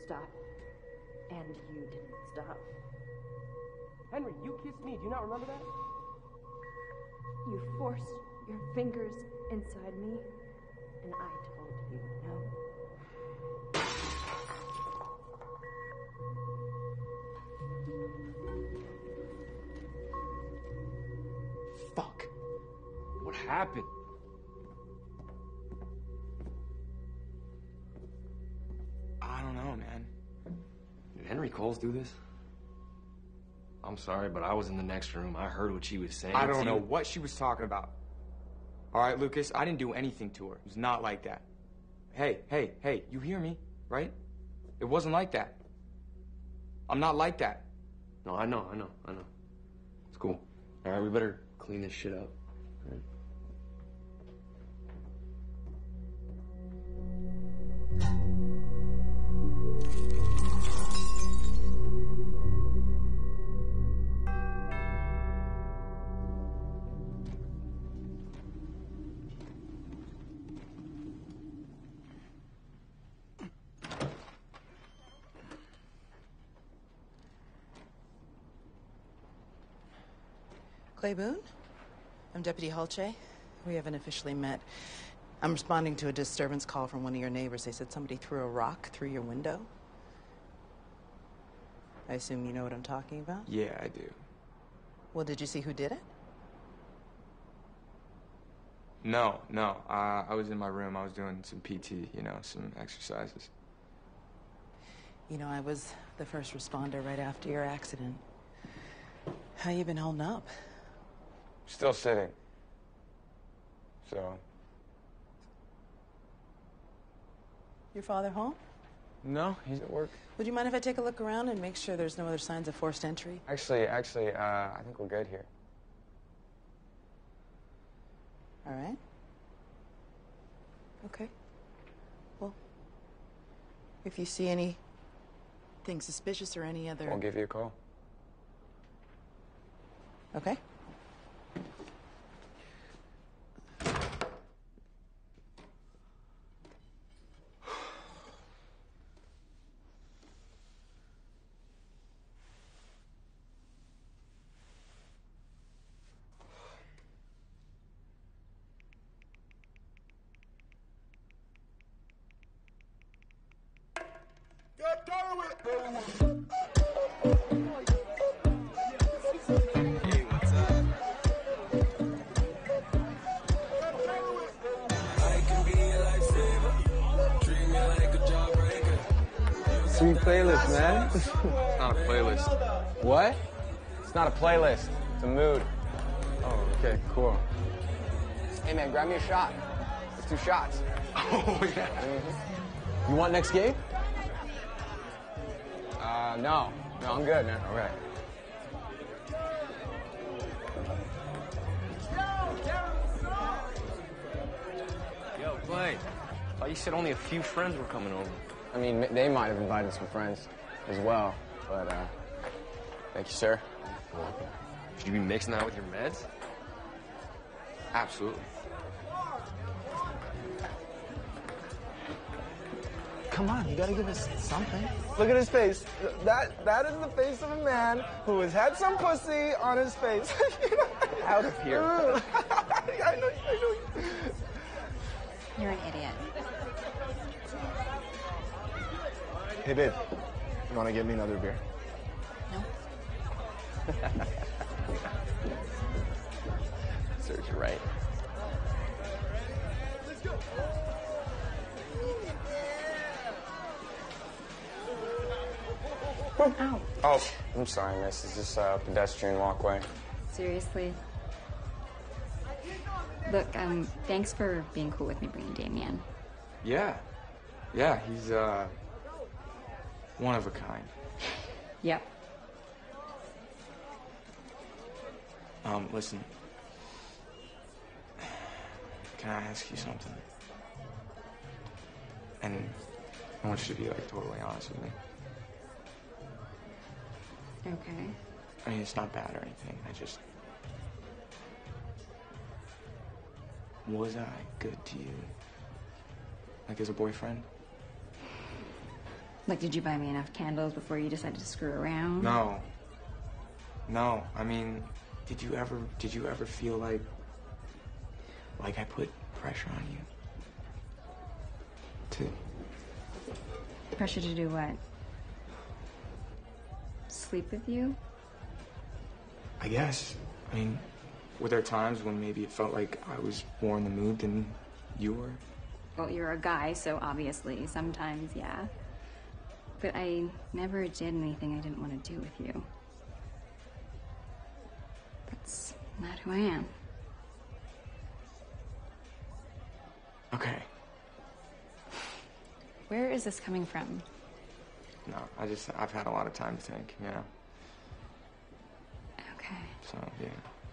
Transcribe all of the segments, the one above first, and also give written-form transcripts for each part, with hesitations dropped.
stop. And you didn't stop. Henry, you kissed me. Do you not remember that? You forced your fingers inside me, and I told you no. Fuck. What happened? I don't know, man. Did Henry Coles do this? I'm sorry, but I was in the next room. I heard what she was saying. I don't know what she was talking about. All right, Lucas, I didn't do anything to her. It was not like that. Hey, you hear me, right? It wasn't like that. I'm not like that. No, I know. It's cool. All right, we better clean this shit up. All right. Clay Boone? I'm Deputy Holche. We haven't officially met. I'm responding to a disturbance call from one of your neighbors. They said somebody threw a rock through your window. I assume you know what I'm talking about? Yeah, I do. Well, did you see who did it? No. I was in my room. I was doing some PT, some exercises. I was the first responder right after your accident. How you been holding up? Still sitting. So. Your father home? No, he's at work. Would you mind if I take a look around and make sure there's no other signs of forced entry? Actually, I think we're good here. All right. Okay. Well, if you see anything suspicious or any other... I'll give you a call. Okay. Sweet playlist, man. It's not a playlist. What? It's not a playlist. It's a mood. Oh, okay, cool. Hey, man, grab me a shot. Let's do shots. Oh, yeah. You want next game? No, I'm good, man. All right. Yo, Clay. I thought you said only a few friends were coming over. I mean, they might have invited some friends as well, but, thank you, sir. Should you be mixing that with your meds? Absolutely. Come on, you gotta give us something. Look at his face. That is the face of a man who has had some pussy on his face. Out of here. I know you. You're an idiot. Hey, babe, you wanna get me another beer? No. Serves you right. Ow. Oh, I'm sorry, miss. It's just a pedestrian walkway. Seriously? Look, thanks for being cool with me bringing Damien. Yeah, he's, one of a kind. Yep. Listen. Can I ask you something? And I want you to be, totally honest with me. Okay. I mean, it's not bad or anything. Was I good to you? Like, as a boyfriend? Like, did you buy me enough candles before you decided to screw around? No. No, I mean, did you ever feel like I put pressure on you? Pressure to do what? Sleep with you? I guess. I mean, were there times when maybe it felt like I was more in the mood than you were? Well, you're a guy, so obviously, sometimes, yeah. But I never did anything I didn't want to do with you. That's not who I am. Okay. Where is this coming from? No, I've had a lot of time to think, you know? Okay. So, yeah.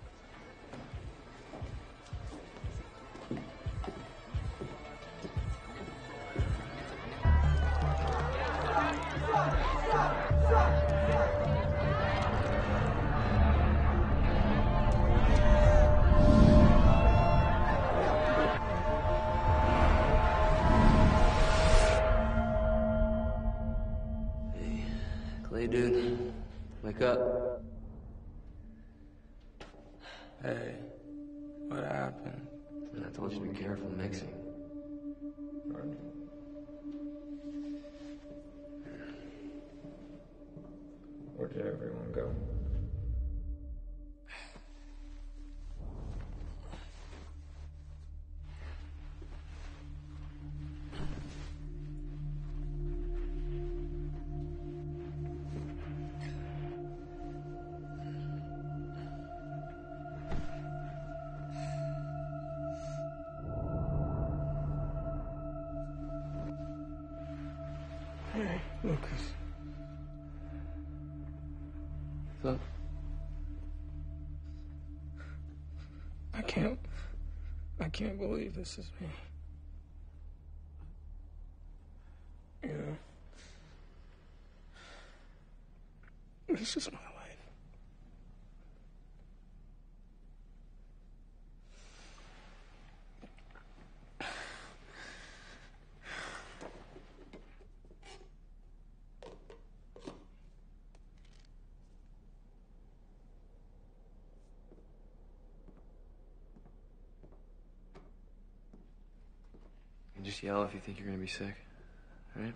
Clay, dude, wake up. Hey, what happened? Man, I told you to be careful mixing. Where did everyone go? Hey, Lucas. What's up? I can't believe this is me. You know? It's just my life. You just yell if you think you're gonna be sick, right?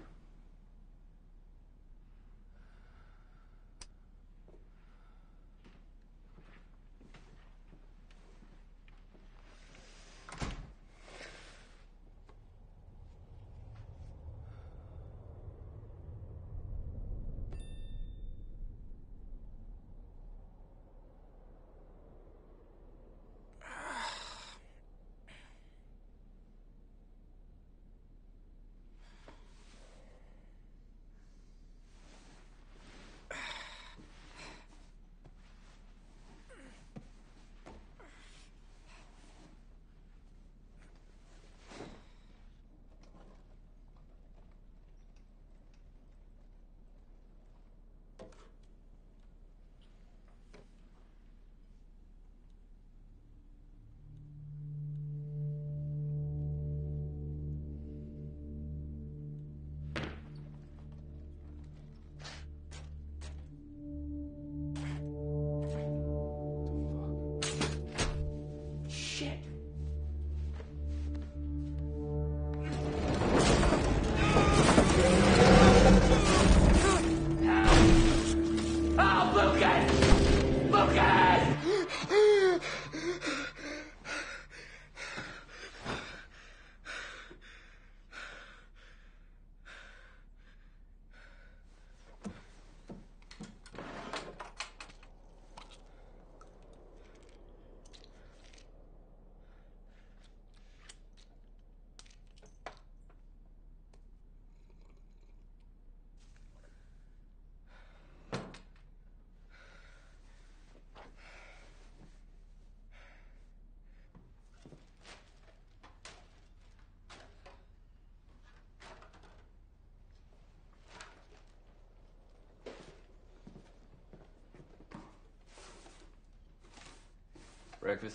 Breakfast?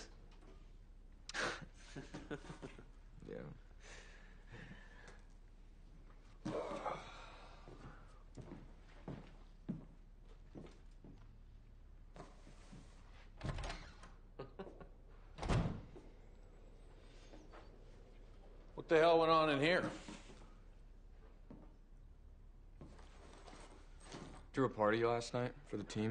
Yeah. What the hell went on in here? Threw a party last night for the team.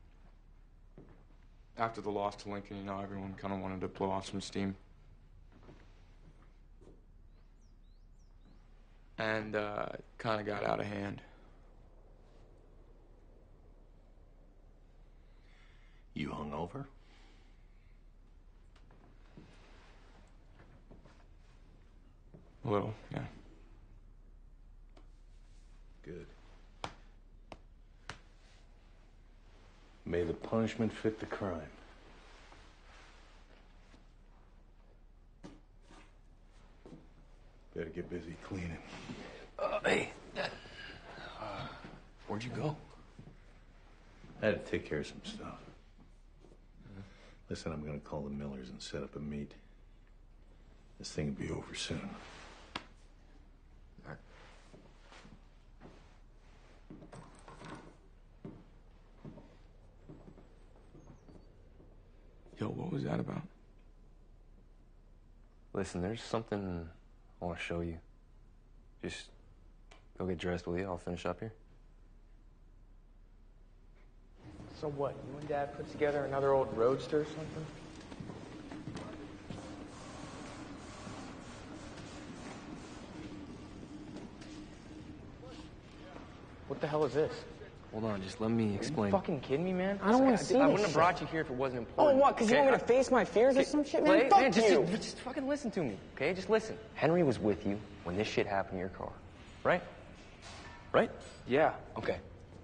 After the loss to Lincoln, you know, everyone kind of wanted to blow off some steam. And kind of got out of hand. You hungover? A little, yeah. Good. May the punishment fit the crime. Better get busy cleaning. Hey, where'd you go? I had to take care of some stuff. Listen, I'm gonna call the Millers and set up a meet. This thing will be over soon. Yo, what was that about? Listen, there's something I want to show you. Just go get dressed, will you? I'll finish up here. So what, you and Dad put together another old roadster or something? What the hell is this? Hold on, just let me explain. Are you fucking kidding me, man? I don't want to see this I wouldn't have shit. brought you here if it wasn't Oh, important. what? Because you want me to face my fears or some shit, man? Clay, Fuck man, you! just fucking listen to me, okay? Just listen. Henry was with you when this shit happened in your car, right? Right? Yeah. Okay.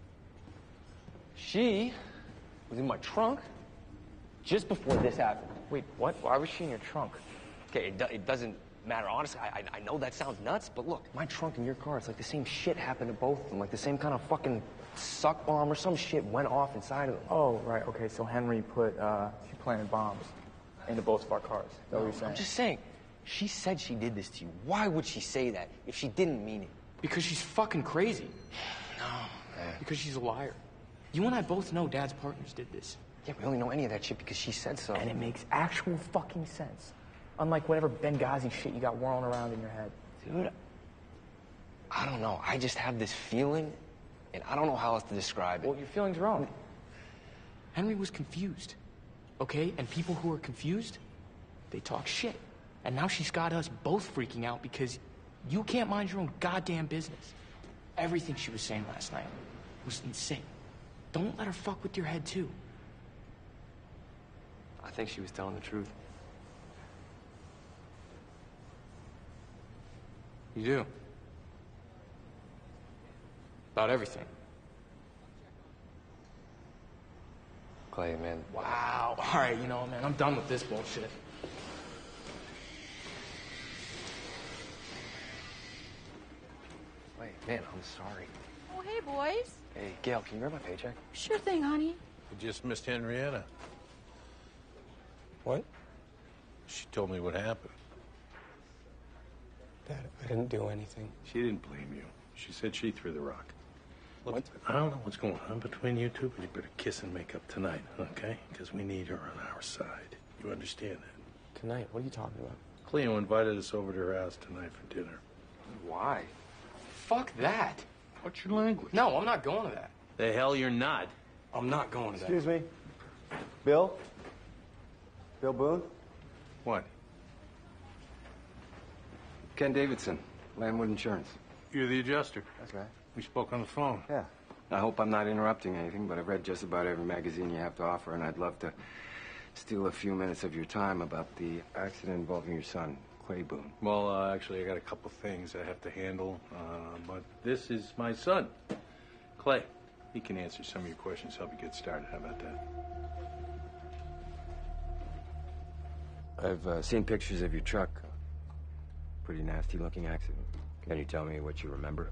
She was in my trunk just before this happened. Wait, what? Why was she in your trunk? Okay, it doesn't matter. Honestly, I know that sounds nuts, but look, my trunk and your car, it's like the same shit happened to both of them. Like the same kind of fucking suck bomb or some shit went off inside of them. Oh, right, okay, so Henry she planted bombs into both of our cars. Is that what you're saying? I'm just saying, she said she did this to you. Why would she say that if she didn't mean it? Because she's fucking crazy. No, man. Because she's a liar. You and I both know Dad's partners did this. Yeah, we only know any of that shit because she said so. And it makes actual fucking sense. Unlike whatever Benghazi shit you got whirling around in your head. Dude, I don't know. I just have this feeling, and I don't know how else to describe it. Well, your feeling's wrong. Henry was confused, okay? And people who are confused, they talk shit. And now she's got us both freaking out because you can't mind your own goddamn business. Everything she was saying last night was insane. Don't let her fuck with your head, too. I think she was telling the truth. You do. About everything. Clay, man. Wow. All right, you know, man, I'm done with this bullshit. Wait, man, I'm sorry. Oh, hey, boys. Hey, Gail, can you grab my paycheck? Sure thing, honey. I just missed Henrietta. What? She told me what happened. Dad, I didn't do anything. She didn't blame you. She said she threw the rock. Look, What? I don't know what's going on between you two, but you better kiss and make up tonight, okay? Because we need her on our side. You understand that? Tonight? What are you talking about? Cleo invited us over to her house tonight for dinner. Why? Fuck that. What's your language? No, I'm not going to that. The hell you're not. I'm not going to that. Excuse me. Bill? Bill Boone? What? Ken Davidson, Landwood Insurance. You're the adjuster. That's right. We spoke on the phone. Yeah. I hope I'm not interrupting anything, but I've read just about every magazine you have to offer, and I'd love to steal a few minutes of your time about the accident involving your son, Clay Boone. Well, actually, I got a couple things I have to handle, but this is my son, Clay. He can answer some of your questions, help you get started. How about that? I've seen pictures of your truck. Pretty nasty-looking accident. Can you tell me what you remember?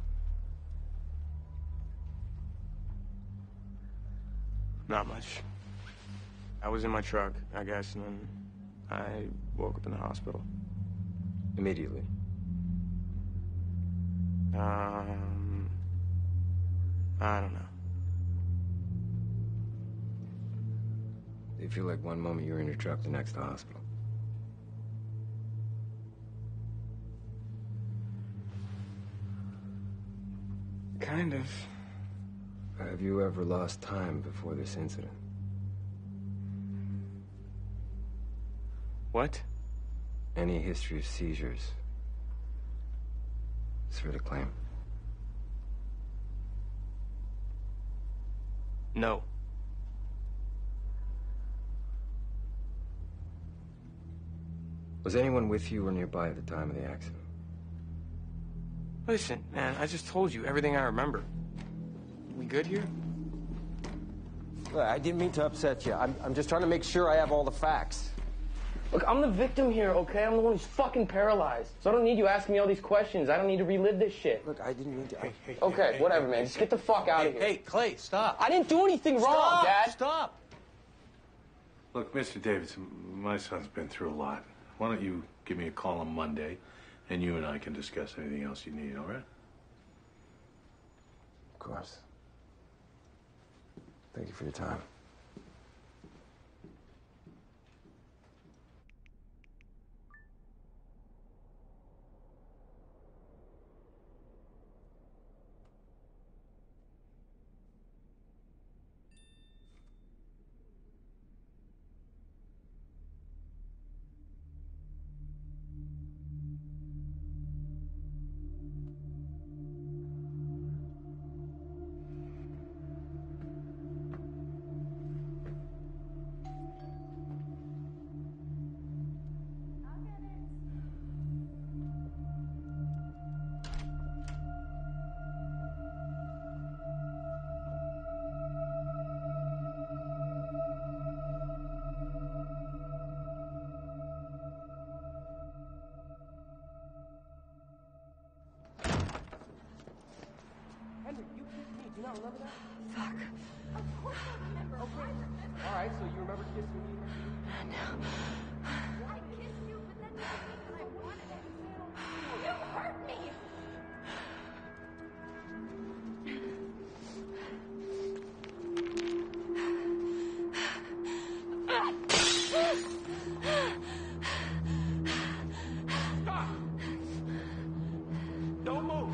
Not much. I was in my truck, I guess, and then I woke up in the hospital. Immediately. I don't know. Do you feel like one moment you're in your truck, the next the hospital? Kind of. Have you ever lost time before this incident? What? Any history of seizures? Swear to claim. No. Was anyone with you or nearby at the time of the accident? Listen, man, I just told you everything I remember. We good here? Look, I didn't mean to upset you. I'm just trying to make sure I have all the facts. Look, I'm the victim here, okay? I'm the one who's fucking paralyzed. So I don't need you asking me all these questions. I don't need to relive this shit. Look, I didn't mean to... Okay, whatever, man. Just get the fuck out of here. Hey, Clay, stop. I didn't do anything wrong, Dad. Stop. Look, Mr. Davidson, my son's been through a lot. Why don't you give me a call on Monday, and you and I can discuss anything else you need, all right? Of course. Thank you for your time. Henry, you kissed me. Do you not remember that? Fuck. Of course I remember. Okay. All right, so you remember kissing me? No. I kissed you, but that doesn't mean that I wanted it. You hurt me! Stop! Don't move!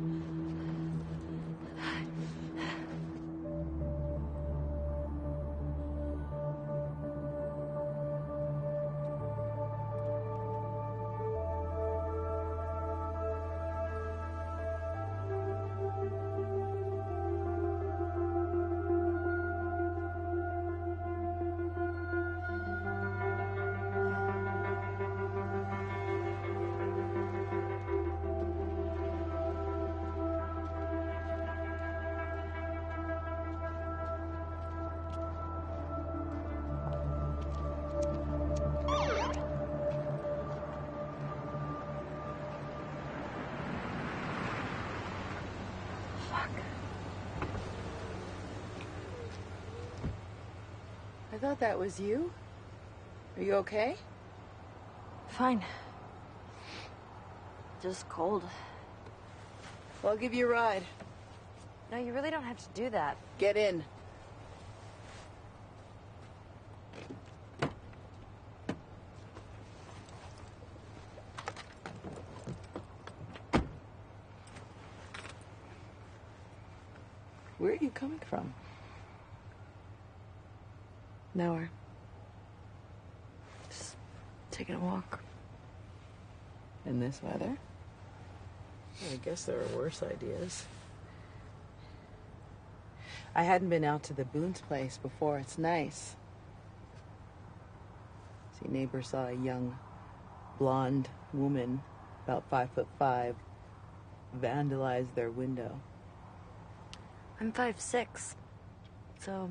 I thought that was you. Are you okay? Fine. Just cold. Well, I'll give you a ride. No, you really don't have to do that. Get in. Where are you coming from? Nowhere. Just taking a walk. In this weather? I guess there are worse ideas. I hadn't been out to the Boone's place before. It's nice. See, neighbor saw a young, blonde woman, about 5'5", vandalize their window. I'm 5'6", so...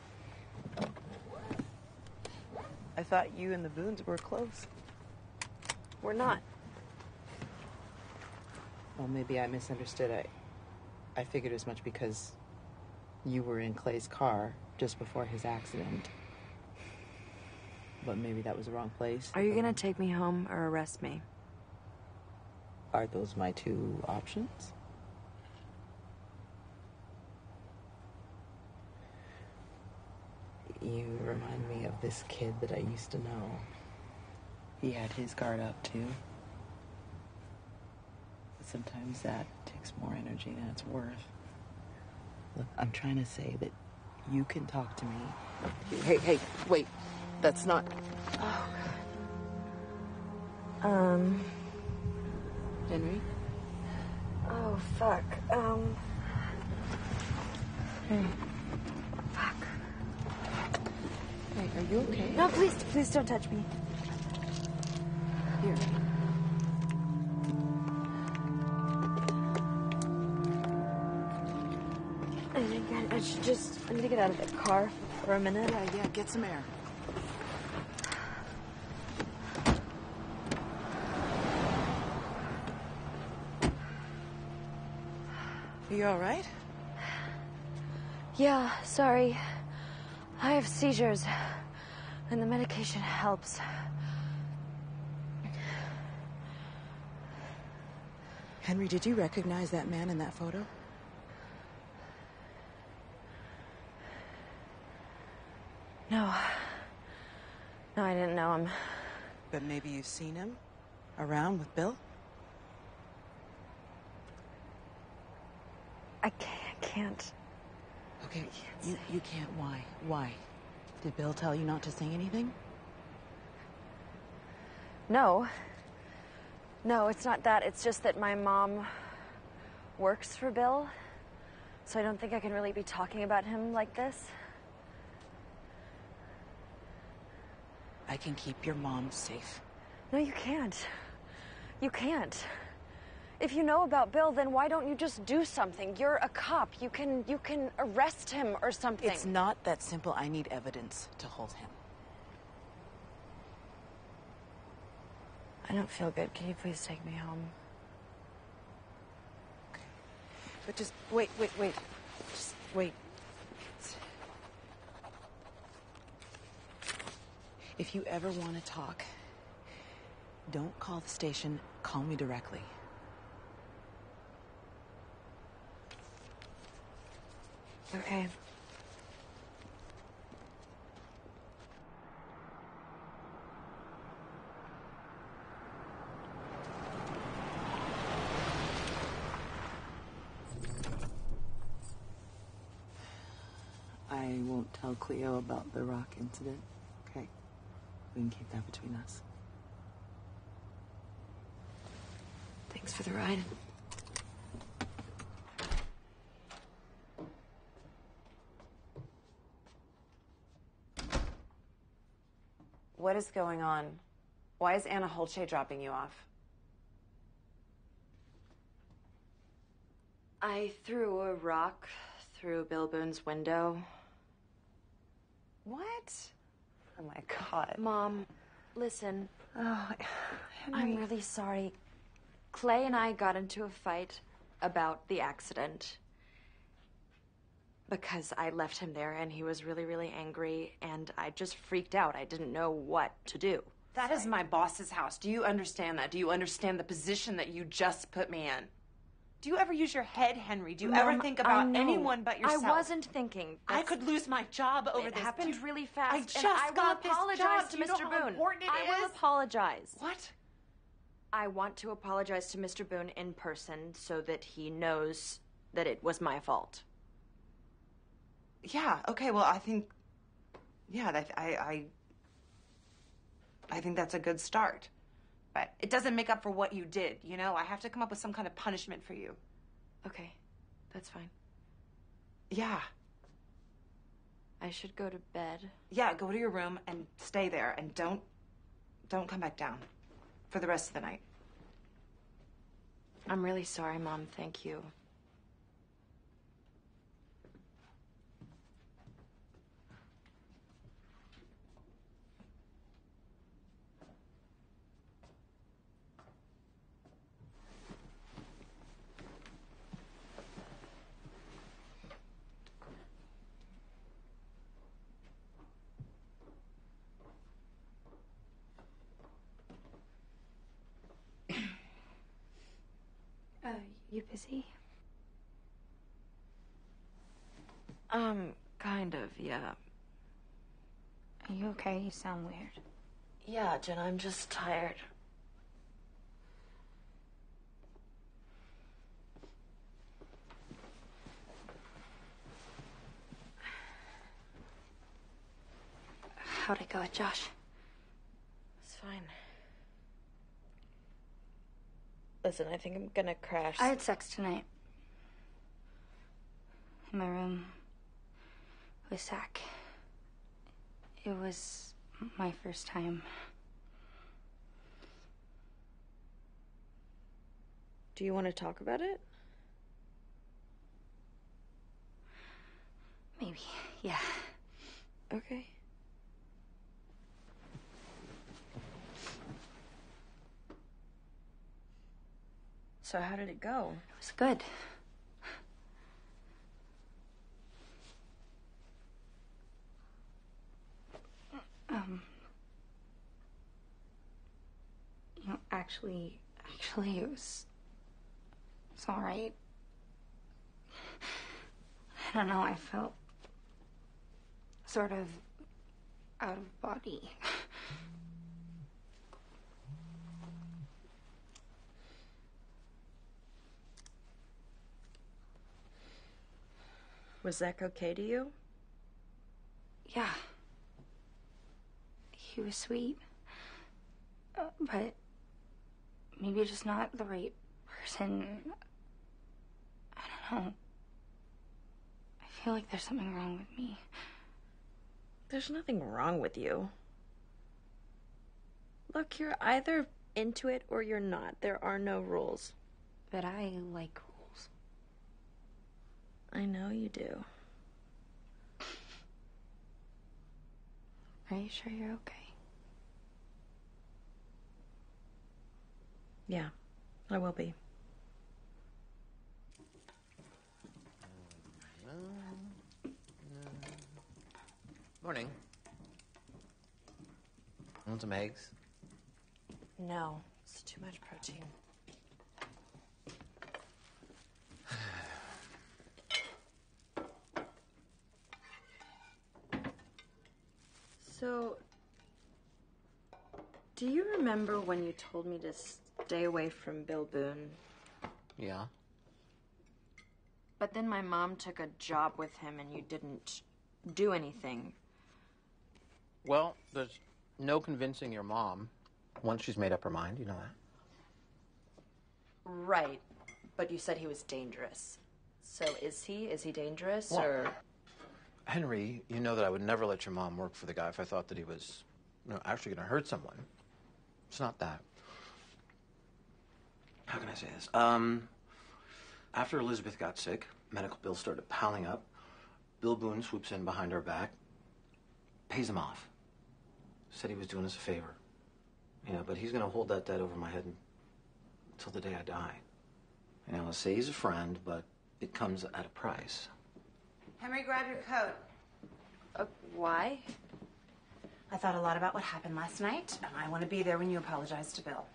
I thought you and the Boones were close. We're not. Well, maybe I misunderstood. I figured as much because you were in Clay's car just before his accident. But maybe that was the wrong place. Are you gonna take me home or arrest me? Are those my two options? You remind me of this kid that I used to know. He had his guard up, too. But sometimes that takes more energy than it's worth. Look, I'm trying to say that you can talk to me. Hey, wait. That's not... Oh, God. Henry? Oh, fuck. Hey. Fuck. Hey, are you okay? No, please don't touch me. Here. I need to get out of the car for a minute. Yeah, get some air. Are you all right? Yeah, sorry. I have seizures, and the medication helps. Henry, did you recognize that man in that photo? No. No, I didn't know him. But maybe you've seen him around with Bill? I can't. Okay, you can't. Why? Why? Did Bill tell you not to say anything? No. No, it's not that. It's just that my mom works for Bill, so I don't think I can really be talking about him like this. I can keep your mom safe. No, you can't. You can't. If you know about Bill, then why don't you just do something? You're a cop. You can arrest him or something. It's not that simple. I need evidence to hold him. I don't feel good. Can you please take me home? Okay. But just wait. Just wait. If you ever want to talk, don't call the station. Call me directly. Okay. I won't tell Cleo about the rock incident, okay? We can keep that between us. Thanks for the ride. What is going on? Why is Anna Holche dropping you off? I threw a rock through Bill Boone's window. What? Oh my God. Mom, listen. Oh, Henry. I'm really sorry. Clay and I got into a fight about the accident because I left him there and he was really, really angry and I just freaked out. I didn't know what to do. That is my boss's house. Do you understand that? Do you understand the position that you just put me in? Do you ever use your head, Henry? Do you ever think about anyone but yourself? I wasn't thinking. I could lose my job over this. It happened really fast. I just and I will got this apologize job. to Do you know Mr. how Boone. important it I will is? apologize. What? I want to apologize to Mr. Boone in person so that he knows that it was my fault. Yeah. Okay. Well, I think. Yeah. I think that's a good start, but it doesn't make up for what you did. You know, I have to come up with some kind of punishment for you. Okay, that's fine. Yeah. I should go to bed. Yeah. Go to your room and stay there, and don't come back down for the rest of the night. I'm really sorry, Mom. Thank you. You busy? Kind of, yeah. Are you okay? You sound weird. Yeah, Jen, I'm just tired. How'd it go with Josh? It's fine. Listen, I think I'm gonna crash. I had sex tonight. In my room. With Zach. It was my first time. Do you want to talk about it? Maybe, yeah. Okay. So how did it go? It was good. You know, actually, it's all right. I don't know, I felt sort of out of body. Was Zach okay to you? Yeah. He was sweet. But maybe just not the right person. I don't know. I feel like there's something wrong with me. There's nothing wrong with you. Look, you're either into it or you're not. There are no rules. But I like rules. I know you do. Are you sure you're okay? Yeah, I will be. Morning. Want some eggs? No, it's too much protein. So, do you remember when you told me to stay away from Bill Boone? Yeah. But then my mom took a job with him and you didn't do anything. Well, there's no convincing your mom once she's made up her mind, you know that. Right, but you said he was dangerous. So is he? Is he dangerous, Well, or...? Henry, you know that I would never let your mom work for the guy if I thought that he was, actually going to hurt someone. It's not that. How can I say this? After Elizabeth got sick, medical bills started piling up. Bill Boone swoops in behind our back, pays him off. Said he was doing us a favor. But he's going to hold that debt over my head until the day I die. Let's say he's a friend, but it comes at a price. Henry, grab your coat. Why? I thought a lot about what happened last night, and I want to be there when you apologize to Bill.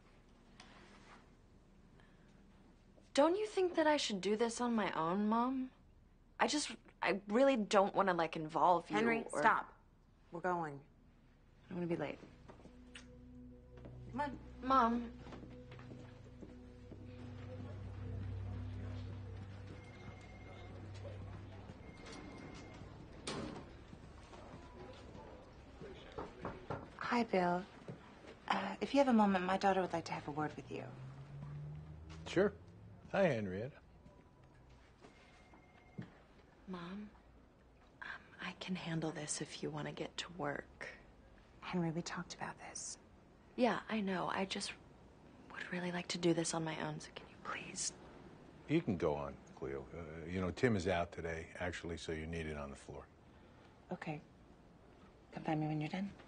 Don't you think that I should do this on my own, Mom? I really don't want to, involve you. Henry, stop. We're going. I'm gonna be late. Come on. Mom. Hi, Bill. If you have a moment, my daughter would like to have a word with you. Sure. Hi, Henrietta. Mom, I can handle this if you want to get to work. Henry, we talked about this. Yeah, I know. I just would really like to do this on my own, so can you please? You can go on, Cleo. Tim is out today, actually, so you need it on the floor. Okay. Come find me when you're done.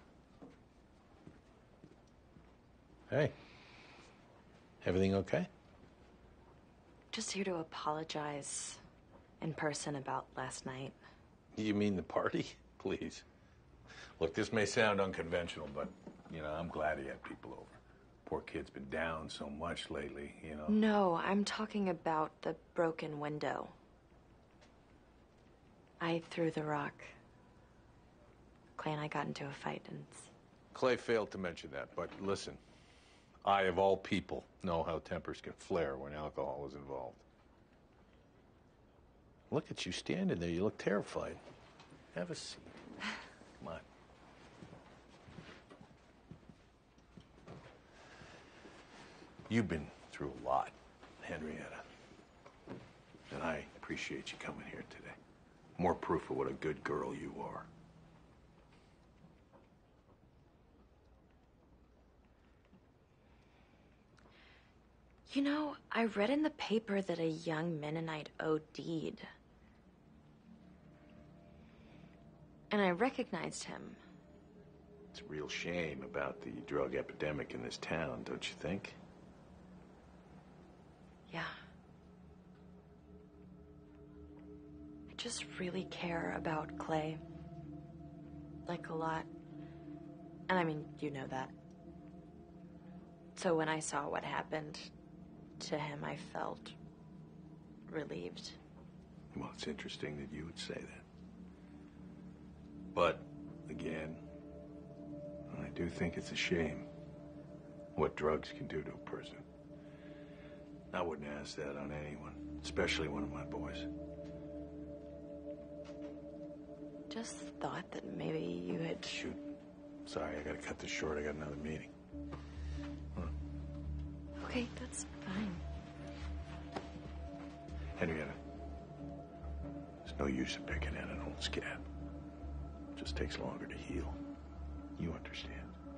Hey. Everything okay? Just here to apologize in person about last night. You mean the party? Please. Look, this may sound unconventional, but, I'm glad he had people over. Poor kid's been down so much lately, No, I'm talking about the broken window. I threw the rock. Clay and I got into a fight, and Clay failed to mention that, but listen. I, of all people, know how tempers can flare when alcohol is involved. Look at you standing there. You look terrified. Have a seat. Come on. You've been through a lot, Henrietta. And I appreciate you coming here today. More proof of what a good girl you are. You know, I read in the paper that a young Mennonite OD'd. And I recognized him. It's a real shame about the drug epidemic in this town, don't you think? Yeah. I just really care about Clay. Like, a lot. And I mean, you know that. So when I saw what happened to him, I felt relieved. Well, it's interesting that you would say that. But, again, I do think it's a shame what drugs can do to a person. I wouldn't ask that on anyone, especially one of my boys. Just thought that maybe you had... Shoot. Sorry, I gotta cut this short. I got another meeting. Okay, that's fine. Henrietta, there's no use in picking at an old scab. It just takes longer to heal. You understand?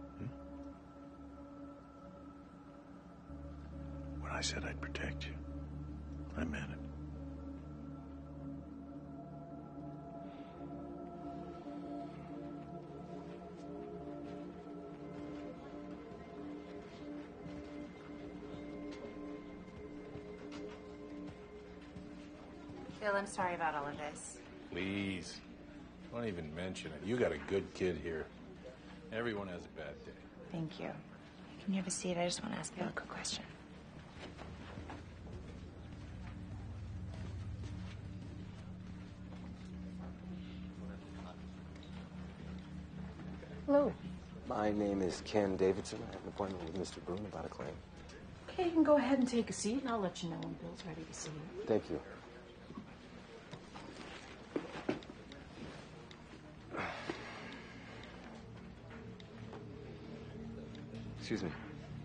When I said I'd protect you, I meant it. Bill, I'm sorry about all of this. Please, don't even mention it. You got a good kid here. Everyone has a bad day. Thank you. Can you have a seat? I just want to ask Bill a quick question. Hello. My name is Ken Davidson. I have an appointment with Mr. Boone about a claim. Okay, you can go ahead and take a seat, and I'll let you know when Bill's ready to see you. Thank you. Excuse me.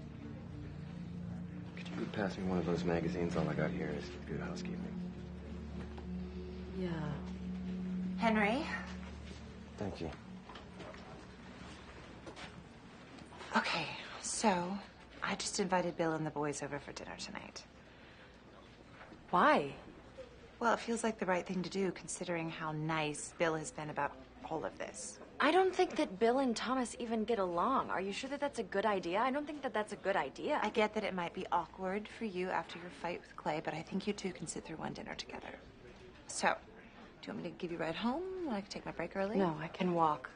Could you pass me one of those magazines? All I got here is Good Housekeeping. Yeah. Henry? Thank you. Okay, so I just invited Bill and the boys over for dinner tonight. Why? Well, it feels like the right thing to do, considering how nice Bill has been about all of this. I don't think that Bill and Thomas even get along. Are you sure that that's a good idea? I don't think that that's a good idea. I get that it might be awkward for you after your fight with Clay, but I think you two can sit through one dinner together. So, do you want me to give you a ride home? I can take my break early? No, I can walk.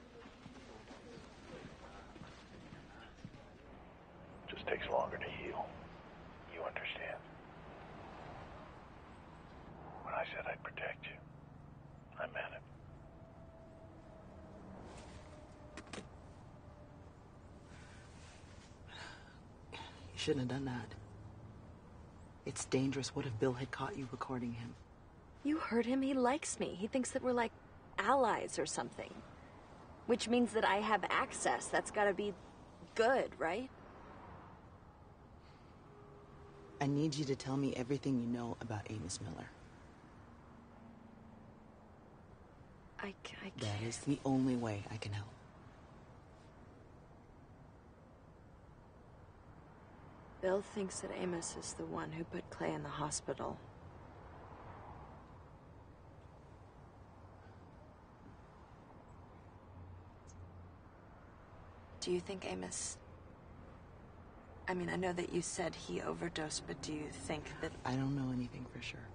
Just takes longer to heal. You understand? When I said I'd protect you, I meant it. You shouldn't have done that. It's dangerous. What if Bill had caught you recording him? You heard him. He likes me. He thinks that we're like allies or something. Which means that I have access. That's gotta be good, right? I need you to tell me everything you know about Amos Miller. I can't. That is the only way I can help. Bill thinks that Amos is the one who put Clay in the hospital. Do you think Amos... I mean, I know that you said he overdosed, but do you think that... I don't know anything for sure.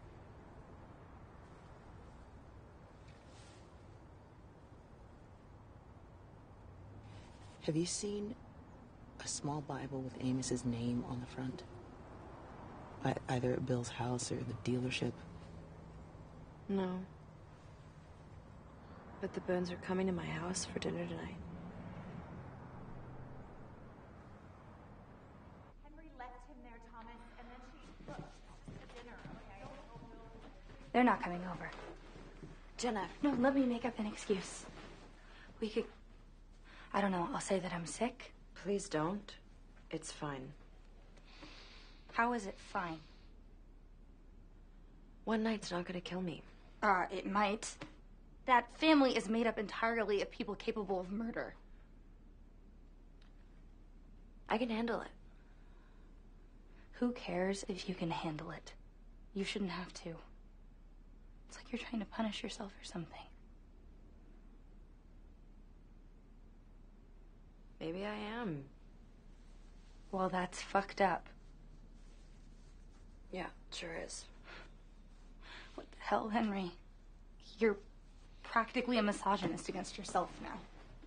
Have you seen a small Bible with Amos's name on the front? Either at Bill's house or the dealership? No. But the Boones are coming to my house for dinner tonight. Henry left him there, Thomas, and then she... Look, just a dinner, okay? They're not coming over. Jenna. No, let me make up an excuse. We could... I don't know, I'll say that I'm sick. Please don't. It's fine. How is it fine? One night's not gonna kill me. It might. That family is made up entirely of people capable of murder. I can handle it. Who cares if you can handle it? You shouldn't have to. It's like you're trying to punish yourself or something. Maybe I am. Well, that's fucked up. Yeah, sure is. What the hell, Henry? You're practically a misogynist against yourself now.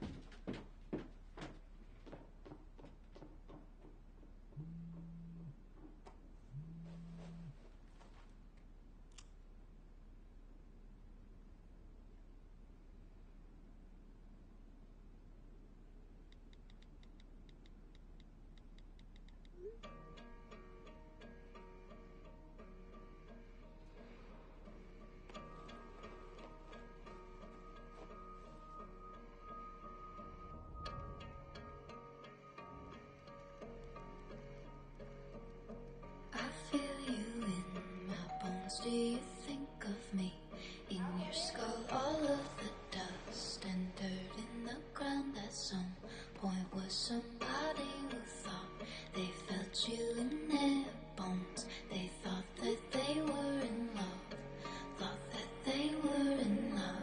Do you think of me in your skull? All of the dust and dirt in the ground at some point was somebody who thought they felt you in their bones. They thought that they were in love, thought that they were in love.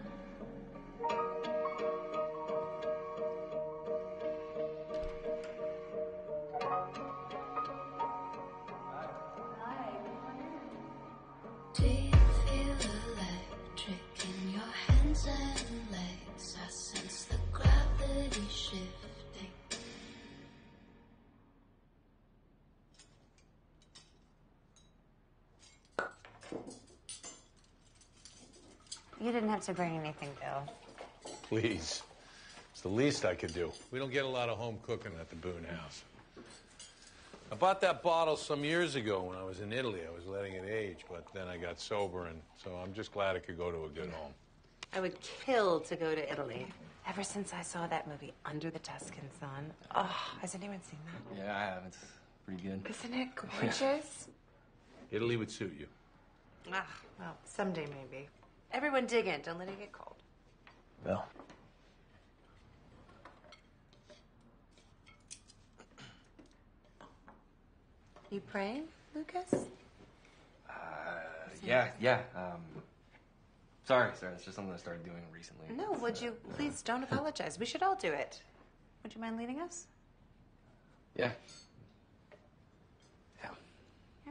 Do you feel electric in your hands and legs? I sense the gravity shifting. You didn't have to bring anything, Bill. Please. It's the least I could do. We don't get a lot of home cooking at the Boone house. I bought that bottle some years ago when I was in Italy. I was letting it age, but then I got sober, and so I'm just glad I could go to a good home. I would kill to go to Italy. Ever since I saw that movie, Under the Tuscan Sun. Oh, has anyone seen that? Yeah, I have. It's pretty good. Isn't it gorgeous? Italy would suit you. Ah, well, someday maybe. Everyone dig in. Don't let it get cold. Bill. You praying, Lucas? Yeah. Sorry, it's just something I started doing recently. No, would you please don't apologize. We should all do it. Would you mind leading us? Yeah. Yeah.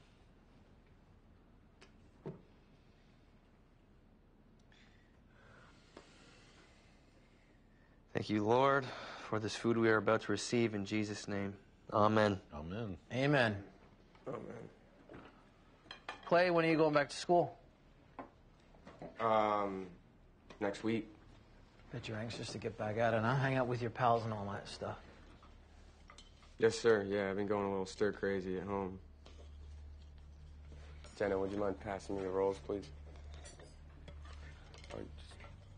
Thank you, Lord, for this food we are about to receive in Jesus' name. Amen. Amen. Amen. Amen. Clay, when are you going back to school? Next week. Bet you're anxious to get back at it, huh? Hang out with your pals and all that stuff. Yes, sir. Yeah, I've been going a little stir crazy at home. Jenna, would you mind passing me the rolls, please? Or just...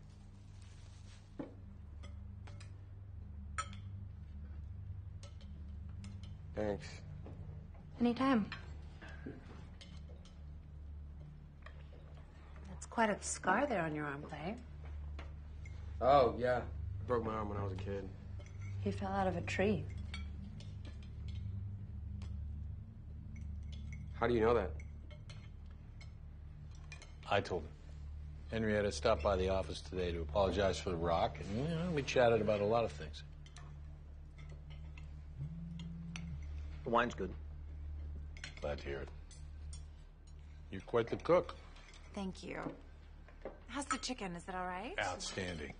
Thanks. Anytime. That's quite a scar there on your arm, Clay. Oh, yeah. I broke my arm when I was a kid. He fell out of a tree. How do you know that? I told him. Henrietta stopped by the office today to apologize for the rock, and we chatted about a lot of things. The wine's good. Glad to hear it. You're quite the cook. Thank you. How's the chicken? Is it all right? Outstanding.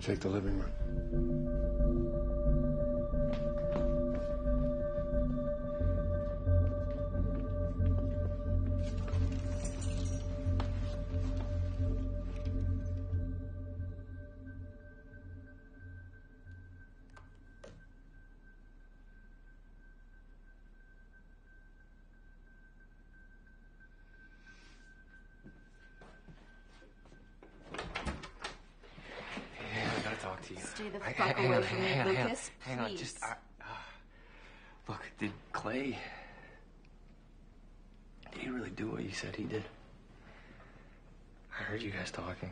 take the living room. Stay the fuck away from me, Lucas. Hang on, just... look, did Clay... Did he really do what you said he did? I heard you guys talking.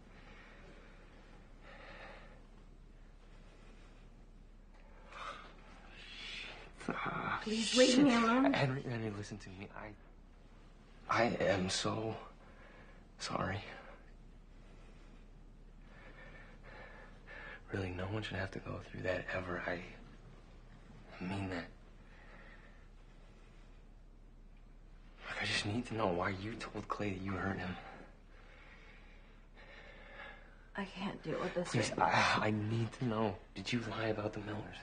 Please leave me alone. Henry, listen to me. I am so sorry. Really, no one should have to go through that ever. I mean that. Look, I just need to know why you told Clay that you hurt him. I can't deal with this. Please, I need to know. Did you lie about the Millers?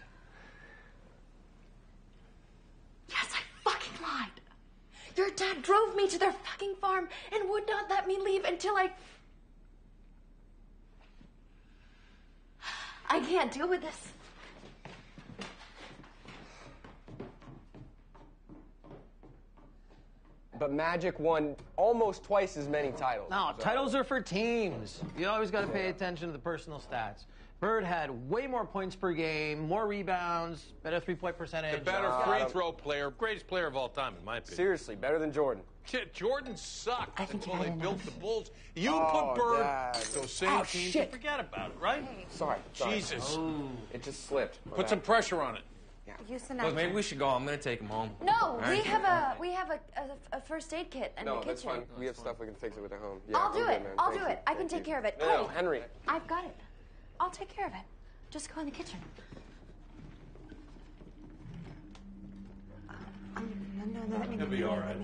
Yes, I fucking lied. Your dad drove me to their fucking farm and would not let me leave until I can't deal with this. But Magic won almost twice as many titles. No, titles are for teams. You always got to pay attention to the personal stats. Bird had way more points per game, more rebounds, better three-point percentage. The better free throw player, greatest player of all time, in my opinion. Seriously, better than Jordan. Jordan sucked until they built the Bulls. You Oh, put Bird, Dad. those same teams, shit. forget about it, right? Sorry. Jesus. Oh. It just slipped. My Put bad. some pressure on it. Houston, Look, maybe we should go. I'm gonna take him home. No, All right? we have a first aid kit in the No, kitchen. that's fine. We have stuff we can fix it with at home. I'll do I'm it. good, man. I'll Thank do you. it. I can Thank take you. care of it. No, Cody, Henry. I've got it. I'll take care of it. Just go in the kitchen. No, let me. He'll be all right.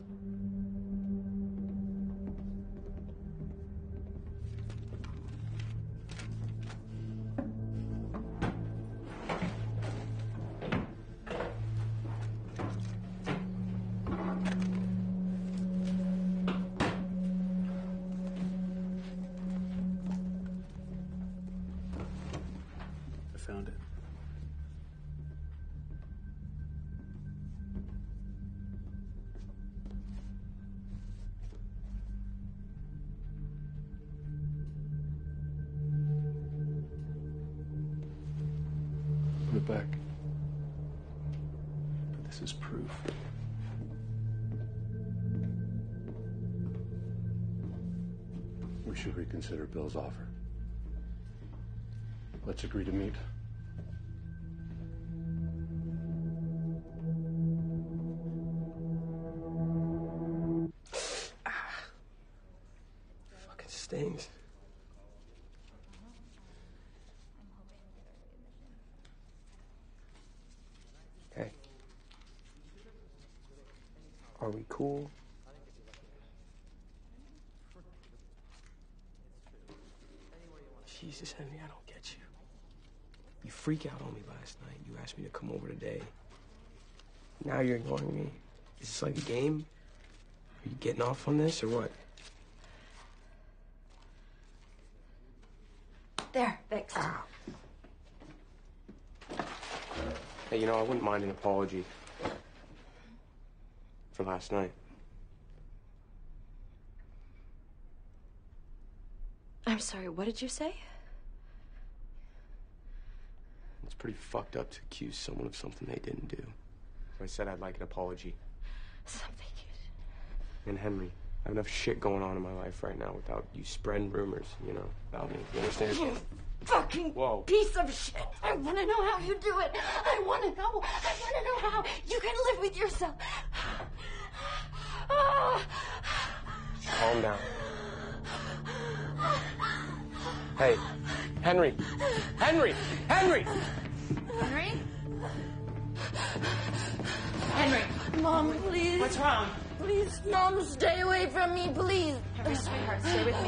I found it. Put it back. But this is proof. We should reconsider Bill's offer. Let's agree to meet. Fucking stings. Hey. Are we cool? Jesus, Henry, I don't get you. You freak out on me last night. You asked me to come over today. Now you're ignoring me. Is this like a game? Are you getting off on this or what? There, fixed. Hey, you know, I wouldn't mind an apology for last night. I'm sorry, what did you say? It's pretty fucked up to accuse someone of something they didn't do. So I said I'd like an apology. Something you And Henry, I have enough shit going on in my life right now without you spreading rumors, you know, about me. You understand? You fucking Whoa. piece of shit. I want to know how you do it. I want to know. I want to know how you can live with yourself. Calm down. Hey, Henry. Henry! Henry! Henry? Henry. Mom, please. What's wrong? Please, Mom, stay away from me, please. Henry, sweetheart, stay with me.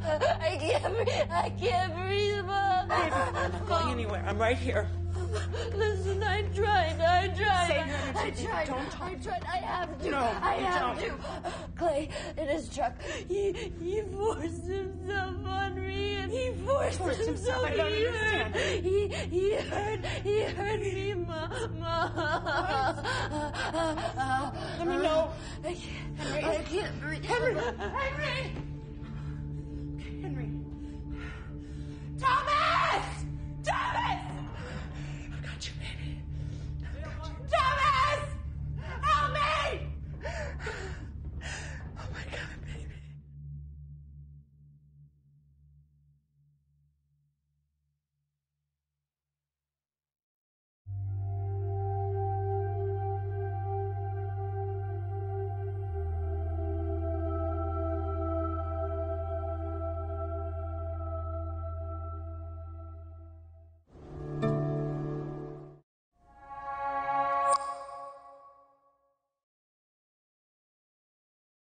I can't breathe, Mom. Baby, I'm not going anywhere. I'm right here. Listen, I tried. Save your energy. Don't talk. I tried. I have to. No, I you have don't. to. Clay, in his truck, he forced himself on me, and he forced himself. I don't understand. He hurt me, Mom. Let me know. I can't breathe. Henry! Henry!